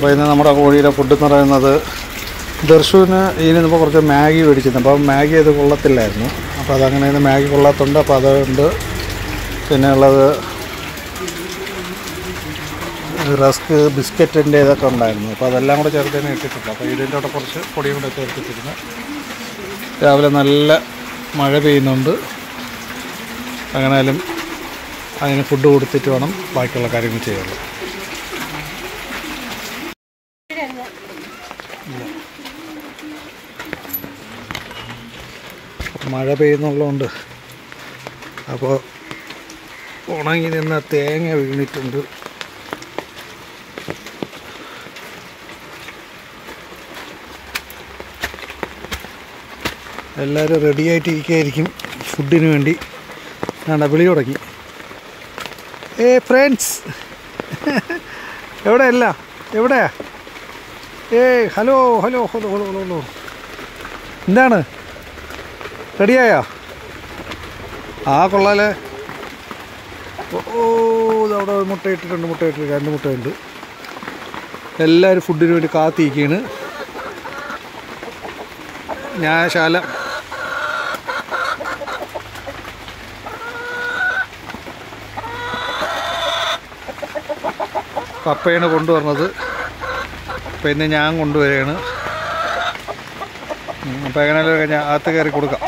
അപ്പോൾ ഇന്ന് നമ്മുടെ കോഴിയുടെ ഫുഡ് എന്ന് പറയുന്നത് ദർശുവിന് ഇതിന് ഇപ്പോൾ കുറച്ച് മാഗി മേടിച്ചിരുന്നു. അപ്പോൾ മാഗി അത് കൊള്ളത്തില്ലായിരുന്നു. അപ്പോൾ അതങ്ങനെ ഇന്ന് മാഗി കൊള്ളാത്തതുണ്ട്. അപ്പോൾ അതുകൊണ്ട് പിന്നെ ഉള്ളത് റസ്ക് ബിസ്ക്കറ്റിൻ്റെ ഇതൊക്കെ ഉണ്ടായിരുന്നു. അപ്പോൾ അതെല്ലാം കൂടെ ചേർത്ത് തന്നെ ഇട്ടിട്ടുണ്ട്. അപ്പോൾ ഇതിൻ്റെ കൂടെ കുറച്ച് പൊടിയും കൂടെ ചേർത്തിട്ടിരുന്നു. രാവിലെ നല്ല മഴ പെയ്യുന്നുണ്ട്. അങ്ങനെയാലും അതിന് ഫുഡ് കൊടുത്തിട്ട് വേണം ബാക്കിയുള്ള കാര്യങ്ങൾ ചെയ്യാനുള്ളത്. മഴ പെയ്യുന്നുള്ളതുകൊണ്ട് അപ്പോൾ ഉണങ്ങി നിന്ന തേങ്ങ വീണിട്ടുണ്ട്. എല്ലാവരും റെഡിയായിട്ടിരിക്കുകയായിരിക്കും ഫുഡിന് വേണ്ടി. വിളി തുടങ്ങി. ഫ്രണ്ട്സ് എവിടെയല്ല എവിടെയാ? Hello hello hello hello hello hello എന്താണ് റെഡിയായോ? കൊള്ളാലേ. അവിടെ മുട്ടയിട്ടിട്ടുണ്ട്. 2 മുട്ടയുണ്ട്. എല്ലാവരും ഫുഡിന് വേണ്ടി കാത്തിരിക്കുകയാണ്. ന്യായശാല പപ്പയാണ് കൊണ്ടുവന്നത്. പിന്നെ ഞാൻ കൊണ്ടുവരികയാണ്. അപ്പോൾ എങ്ങനെയാലും ഞാൻ അകത്ത് കയറി കൊടുക്കാം.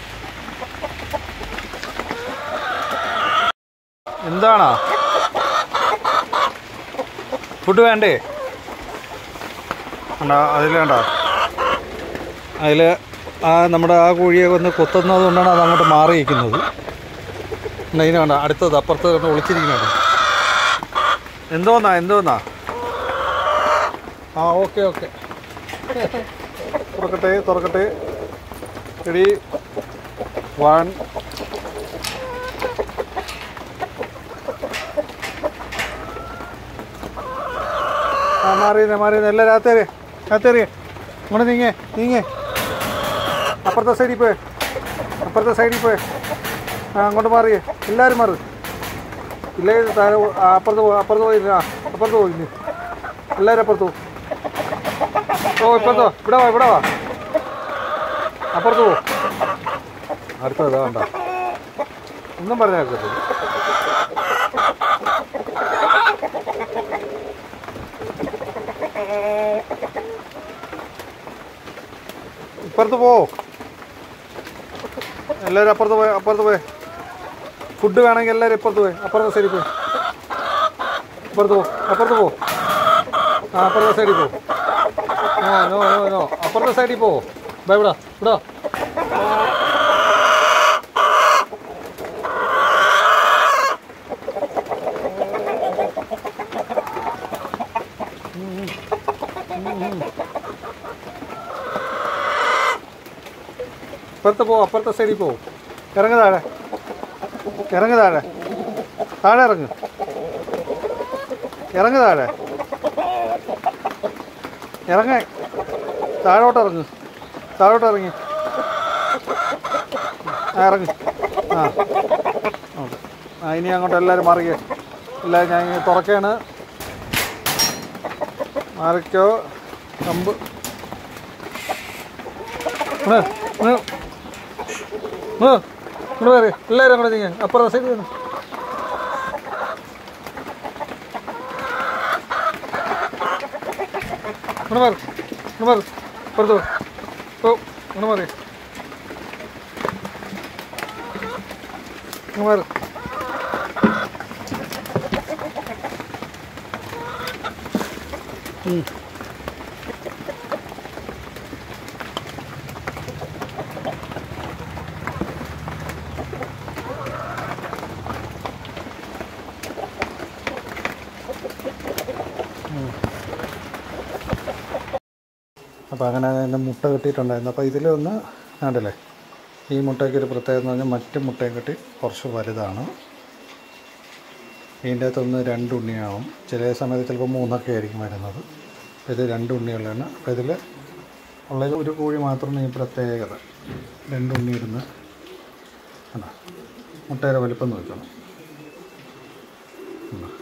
എന്താണോ ഫുഡ് വേണ്ടേ? അതിൽ വേണ്ട. അതിൽ നമ്മുടെ കോഴിയെ വന്ന് കൊത്തുന്നത് കൊണ്ടാണ് അത് അങ്ങോട്ട് മാറിയിരിക്കുന്നത്. ഇതിന് വേണ്ട. അടുത്തത് അപ്പുറത്ത് കൊണ്ട് ഒളിച്ചിരിക്കുന്നത്. എന്തോന്നാ ഓക്കെ തുറക്കട്ടെ. റെഡി 1 മാറിയുന്നേ എല്ലാവരും അകത്തേറിയേ. ഇങ്ങോട്ട് നീങ്ങേ. അപ്പുറത്തെ സൈഡിൽ പോയി അങ്ങോട്ട് മാറിയേ. എല്ലാവരും മാറി. ഇല്ലേ അപ്പുറത്ത് പോയി എല്ലാവരും അപ്പുറത്ത് പോകും. ഇപ്പുറത്തോ ഇവിടെ വാ അപ്പുറത്ത് പോകും. അടുത്തത് വേണ്ട ഒന്നും പറഞ്ഞാൽ ഇപ്പുറത്ത് പോ. എല്ലാവരും അപ്പുറത്ത് പോയി ഫുഡ് വേണമെങ്കിൽ എല്ലാവരും ഇപ്പുറത്ത് പോയി. അപ്പുറത്തെ സൈഡിൽ പോയി. അപ്പുറത്ത് പോ. അപ്പുറത്തെ സൈഡിൽ പോ. നോ അപ്പുറത്തെ സൈഡിൽ പോ. ഇവിടെ അപ്പുറത്തെ സൈഡിൽ പോ. ഇറങ്ങ് താഴെ ഇറങ്ങ് താഴോട്ട് ഇറങ്ങി ഇറങ്ങ്. ഓക്കെ. ഇനി അങ്ങോട്ട് എല്ലാവരും മാറിക്കേ. എല്ലാവരും ഞാൻ ഇങ്ങനെ തുറക്കുകയാണ്. മാറിക്കോ. കമ്പ് ഇങ്ങോട്ട് എല്ലാവരും അങ്ങോട്ട് നീങ്ങ. അപ്പുറത്തെ സൈഡ് വേണം. മാറി പുറത്തു മാറി മാറി. അപ്പോൾ അങ്ങനെ അതിൻ്റെ മുട്ട കിട്ടിയിട്ടുണ്ടായിരുന്നു. അപ്പോൾ ഇതിലൊന്ന് കണ്ടില്ലേ, ഈ മുട്ടയ്ക്ക് ഒരു പ്രത്യേകത എന്ന് പറഞ്ഞാൽ മറ്റ് മുട്ടയെ കിട്ടി കുറച്ച് വലുതാണ്. ഇതിൻ്റെ അകത്തൊന്ന് 2 ഉണ്ണിയാവും. ചില സമയത്ത് ചിലപ്പോൾ 3 ആയിരിക്കും വരുന്നത്. അപ്പോൾ ഇത് 2 ഉണ്ണിയുള്ളതാണ്. അപ്പോൾ ഇതിൽ ഉള്ളത് ഒരു കോഴി മാത്രമാണ് ഈ പ്രത്യേകത. 2 ഉണ്ണി ഇരുന്ന് മുട്ടയുടെ വലിപ്പം നോക്കണം.